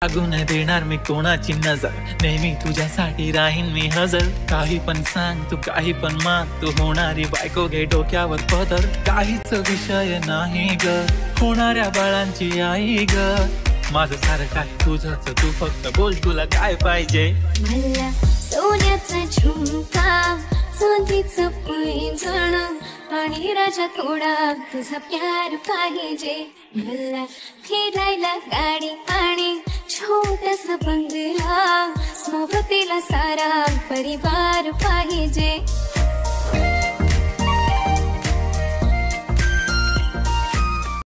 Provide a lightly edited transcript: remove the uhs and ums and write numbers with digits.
लागू नाही देणार मी कोणाची नजर, नेहमी तुझ्यासाठी राहीन मी हजर. काही पण सांग तू, काही पण माग, तू होणारी बायको घे डोक्यावर पदर. काहीच विषय नाही ग, होणाऱ्या बाळांची आई ग. माझं सारं काय तुझंच, तू फक्त बोल तुला काय पाहिजे. मला सोन्याचा झुमका, चांदीचं पैंजण आणि राजा थोडा तुझा प्यार पाहिजे. मला फिरायला गाडी आणि छोटासा बंगला, सोबतीला सारा परिवार पाहिजे.